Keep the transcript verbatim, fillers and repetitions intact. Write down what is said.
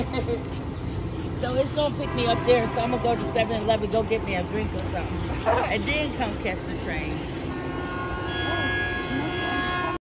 So it's gonna pick me up there. So I'm gonna go to seven eleven, go get me a drink or something, and then come catch the train.